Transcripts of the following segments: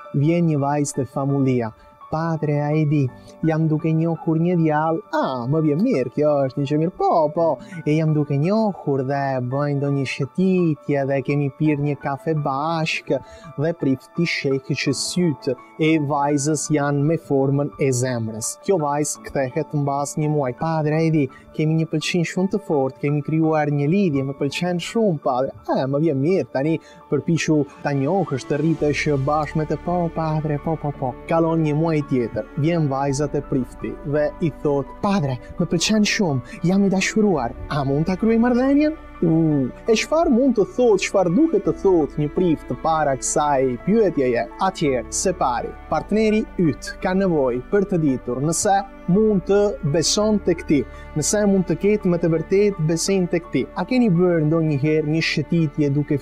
vjen një vajzë te famullia. Padre, a e di, jam duke njohur një djalë, më vjen mirë, kjo është një që mirë, po, e jam duke njohur dhe bëjnë do një shëtitje dhe kemi pirë një kafe bashkë dhe prifti shekë që sytë e vajzës janë me formën e zemrës. Kjo vajzë kthehet mbas një muaj. Padre, a e di, kemi një pëlqim shumë të fortë, kemi krijuar një lidhje, më pëlqen shumë, padre. Më vjen mirë, tani përpiqu ta njohësh, të rritesh bashkë me të, po, padre, po. Kalon një muaj tjetër, vjen vajza te prifti dhe i thot: padre, më pëlqen shumë, jam i dashuruar, a mund ta kryej marrëdhënien? E çfarë mund të thot, çfarë duhet të thot një prift para kësaj pyetjeje? Atëherë, se pari, partneri yt ka nevojë për të ditur nëse mund të beson tek ti, nëse mund të ketë me të vërtet besim tek ti. A keni bërë ndonjëherë një shëtitje duke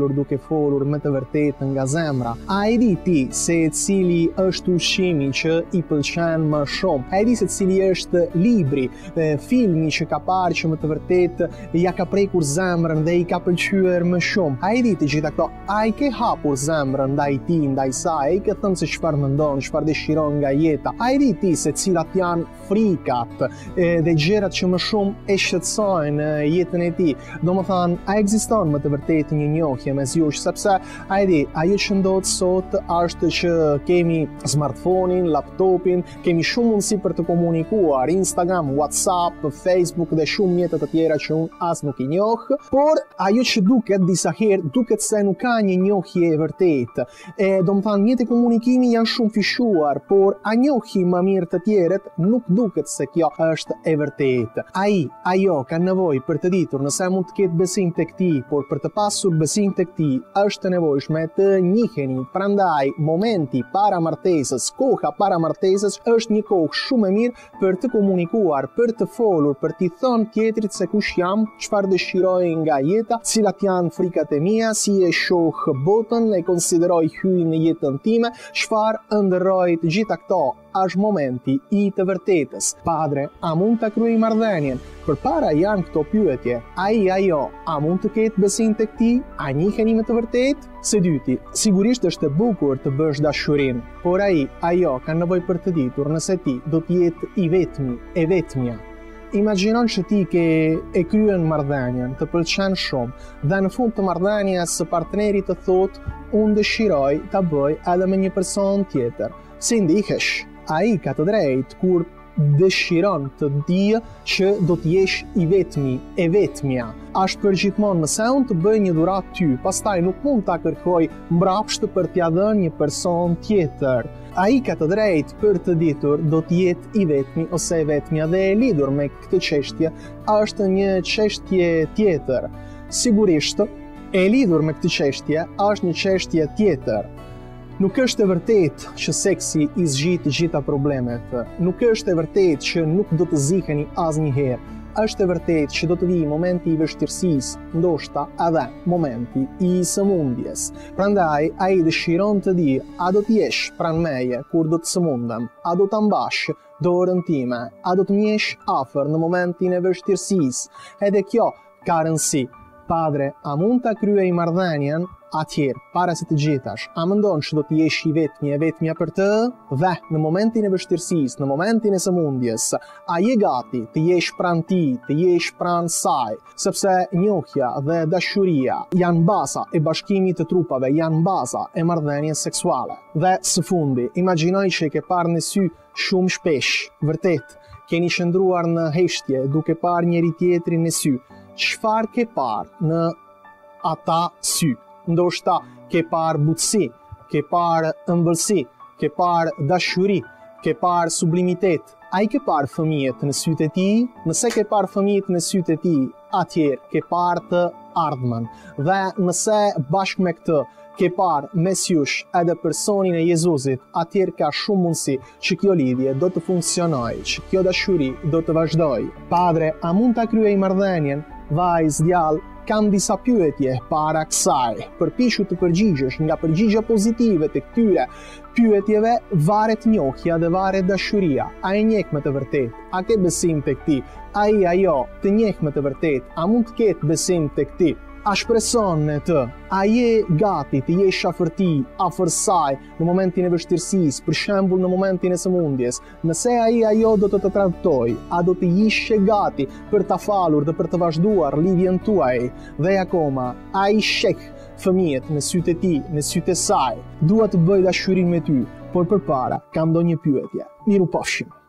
folur me të vërtet nga zemra? A e di ti se cili është ushqimi që i pëlqen më shumë? A e di se cili është libri, filmi që ka parë që me të vërtet ja ka prekur zemrën dhe i ka pëlqyer më shumë? A e di të gjitha këto? A i ke hapur zemrën ndaj ti, ndaj saj? A i ke thënë se çfarë mendon, çfarë dëshiron nga jeta? A e di ti se cilat janë frikat dhe gjërat që më shumë e shqetësojnë jetën e tij? Domethënë, a ekziston më të vërtetë një njohje mes jush? Sepse a e di, ajo që ndodh sot është që kemi smartphone-in, laptopin, kemi shumë mundësi për të komunikuar, Instagram, WhatsApp, Facebook dhe shumë mjete të tjera që unë as nuk i njoh, por ajo që duket disa herë duket se nuk ka një njohje e vërtetë. Domethënë, mjetet e komunikimi janë shumë fishuar, por a njohim më mirë të tjerët? Nuk duket se kjo është e vërtetë. Ajo ka nevojë për të ditur nëse mund të ketë besim tek ti, por për të pasur besim tek ti është nevojshme të njiheni. Prandaj momenti para martesës, koha para martesës është një kohë shumë e mirë për të komunikuar, për të folur, për t'i thënë tjetrit se kush jam, çfarë dëshiroj nga jeta, cilat janë frikat e mia, si e shoh botën, e konsideroj hyn në jetën time, çfarë ëndërroj të gjitha këto. Është momenti i të vërtetës. Padre, a mund ta kryej marrëdhënien? Përpara janë këto pyetje. Ajo, a mund të ketë besim tek ti? A njiheni me të vërtetë? Së dyti, sigurisht është e bukur të bësh dashurinë, por ajo ka nevojë për të ditur nëse ti do të jetë i vetmi, e vetmja. Imagjinon që ti e kryen marrëdhënien, të pëlqen shumë dhe në fund të marrëdhënies së partnerit të thotë: unë dëshiroj ta bëj edhe me një person tjetër. Si ndihesh? Ai ka të drejtë kur dëshiron të di që do të jesh i vetmi, e vetmja. Është për gjithmonë, nëse unë të bëj një dhuratë ty, pastaj nuk mund ta kërkoj mbrapsht për t'ia dhënë një person tjetër. Ai ka të drejtë për të ditur do të jetë i vetmi ose e vetmja, dhe e lidhur me këtë çështje është një çështje tjetër. Sigurisht, e lidhur me këtë çështje është një çështje tjetër. Nuk është e vërtetë që seksi i zgjidh të gjitha problemet. Nuk është e vërtetë që nuk do të ziheni asnjëherë. Është e vërtetë që do të vijë momenti i vështirësisë, ndoshta edhe momenti i sëmundjes. Prandaj ai dëshiron të di, a do të jesh pranë meje kur do të sëmundem? A do ta mbash dorën time? A do të më jesh afër në momentin e vështirësisë? Edhe kjo ka rëndësi. Padre, a mund ta kryej marrëdhënien? Atëherë, para se të gjithash, a mendon që do të jesh i vetmi, e vetmja për të? Dhe në momentin e vështirësisë, në momentin e sëmundjes, a je gati të jesh pranë tij, të jesh pranë saj? Sepse njohja dhe dashuria janë baza e bashkimit të trupave, janë baza e marrëdhënies seksuale. Dhe së fundi, imagjinoj që e ke parë në sy shumë shpesh, vërtet, keni qëndruar në heshtje duke parë njëri tjetrin në sy. Çfarë ke parë në ata sy? Ndoshta ke parë butësi, ke parë ëmbëlsi, ke parë dashuri, ke parë sublimitet. A i ke parë fëmijët në sytë e tij? Nëse ke parë fëmijët në sytë e tij, atëherë ke parë të ardhmen. Dhe nëse bashkë me këtë ke parë mes jush edhe personin e Jezusit, atëherë ka shumë mundësi që kjo lidhje do të funksionojë, që kjo dashuri do të vazhdojë. Padre, a mund ta kryej marrëdhënien? Vajzë, djalë, kam disa pyetje para kësaj. Përpiqu të përgjigjesh. Nga përgjigja pozitive të këtyre pyetjeve varet njohja dhe varet dashuria. A e njeh me të vërtetë? A ke besim tek ti? Ajo të njeh me të vërtetë? A mund të ketë besim tek ti? Espressione te, a je gati, ti je shafërti, a fërsaj, në momentin e vështirësisë, për shembull në momentin e sëmundjes, nëse ajo do të trajtoj, a do të ishe gati për ta falur dhe për të vazhduar lidhjen tuaj, dhe akoma, ai shek fëmijët në sytë e tij, në sytë e saj, dua të bëj dashurin me ty, por përpara kam ndonjë pyetje. Miru pafshim.